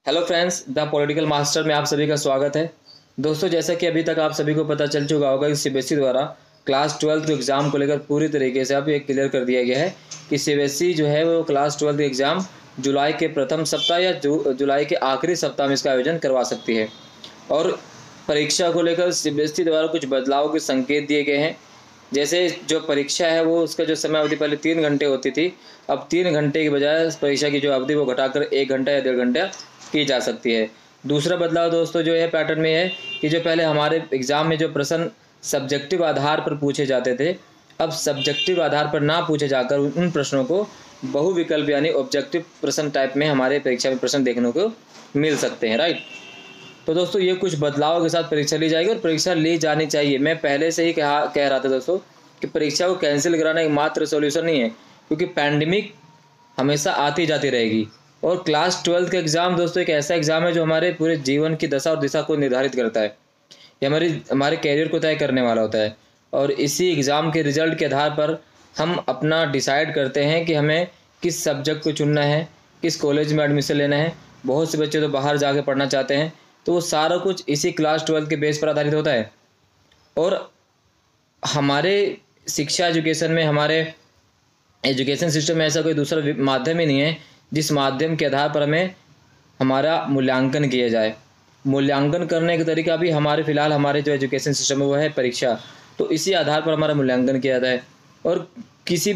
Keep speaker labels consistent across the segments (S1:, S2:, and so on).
S1: Hello friends, the political master में आप सभी का स्वागत है। दोस्तों, जैसा कि अभी तक आप सभी को पता चल चुका होगा कि सीबीएसई द्वारा क्लास 12 के एग्ज़ाम को लेकर पूरी तरीके से अब ये क्लियर कर दिया गया है कि सीबीएसई जो है वो क्लास 12 के एग्ज़ाम जुलाई के प्रथम सप्ताह या जुलाई के आखिरी सप्ताह में इसका आयोजन करवा सकती है। और परीक्षा को लेकर सीबीएसई द्वारा कुछ बदलाव के संकेत दिए गए हैं। जैसे जो परीक्षा है वो उसका जो समय अवधि पहले 3 घंटे होती थी, अब 3 घंटे के बजाय परीक्षा की जो अवधि वो घटाकर 1 घंटा या 1.5 घंटा की जा सकती है। दूसरा बदलाव दोस्तों जो है पैटर्न में है कि जो पहले हमारे एग्ज़ाम में जो प्रश्न सब्जेक्टिव आधार पर पूछे जाते थे, अब सब्जेक्टिव आधार पर ना पूछे जाकर उन प्रश्नों को बहुविकल्प यानी ऑब्जेक्टिव प्रश्न टाइप में हमारे परीक्षा में प्रश्न देखने को मिल सकते हैं। राइट। तो दोस्तों ये कुछ बदलावों के साथ परीक्षा ली जाएगी और परीक्षा ली जानी चाहिए। मैं पहले से ही कह रहा था दोस्तों कि परीक्षा को कैंसिल कराना एकमात्र सॉल्यूशन नहीं है, क्योंकि पैंडेमिक हमेशा आती जाती रहेगी। और क्लास 12 का एग्ज़ाम दोस्तों एक ऐसा एग्ज़ाम है जो हमारे पूरे जीवन की दशा और दिशा को निर्धारित करता है। ये हमारे कैरियर को तय करने वाला होता है। और इसी एग्ज़ाम के रिजल्ट के आधार पर हम अपना डिसाइड करते हैं कि हमें किस सब्जेक्ट को चुनना है, किस कॉलेज में एडमिशन लेना है। बहुत से बच्चे तो बाहर जाके पढ़ना चाहते हैं, तो वो सारा कुछ इसी क्लास 12 के बेस पर आधारित होता है। और हमारे शिक्षा एजुकेशन में, हमारे एजुकेशन सिस्टम में ऐसा कोई दूसरा माध्यम ही नहीं है जिस माध्यम के आधार पर हमें हमारा मूल्यांकन किया जाए। मूल्यांकन करने का तरीका भी फ़िलहाल हमारे जो एजुकेशन सिस्टम है वो है परीक्षा। तो इसी आधार पर हमारा मूल्यांकन किया जाता है। और किसी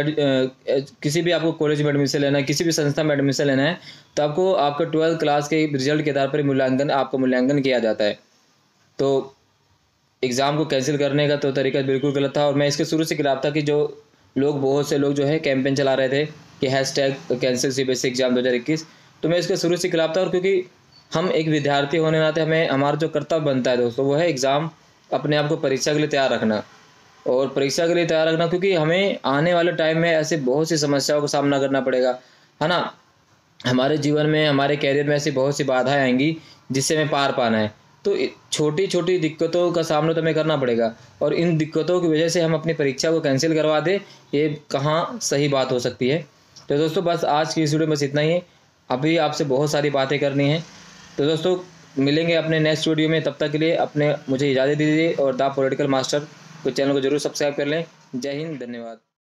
S1: भी आपको कॉलेज में एडमिशन लेना है, किसी भी संस्था में एडमिशन लेना है, तो आपको आपका 12th क्लास के रिजल्ट के आधार पर आपका मूल्यांकन किया जाता है। तो एग्ज़ाम को कैंसिल करने का तो तरीका बिल्कुल गलत था। और मैं इसके शुरू से खिलाफ था कि बहुत से लोग जो है कैंपेन चला रहे थे कि हैशटैग कैंसिल सीबीएसई एग्ज़ाम 2021। तो मैं इसके शुरू से खिलाफ था। और क्योंकि हम एक विद्यार्थी होने नाते हमें हमारा जो कर्तव्य बनता है दोस्तों वो है एग्ज़ाम अपने आप को परीक्षा के लिए तैयार रखना। और परीक्षा के लिए तैयार रखना क्योंकि हमें आने वाले टाइम में ऐसे बहुत सी समस्याओं का सामना करना पड़ेगा, है ना। हमारे जीवन में, हमारे कैरियर में ऐसी बहुत सी बाधाएं आएंगी जिससे हमें पार पाना है। तो छोटी छोटी दिक्कतों का सामना तो हमें करना पड़ेगा। और इन दिक्कतों की वजह से हम अपनी परीक्षा को कैंसिल करवा दें, ये कहाँ सही बात हो सकती है। तो दोस्तों बस आज की इस वीडियो में बस इतना ही है। अभी आपसे बहुत सारी बातें करनी है। तो दोस्तों मिलेंगे अपने नेक्स्ट वीडियो में। तब तक के लिए मुझे इजाज़त दीजिए और द पॉलिटिकल मास्टर को चैनल को जरूर सब्सक्राइब कर लें। जय हिंद, धन्यवाद।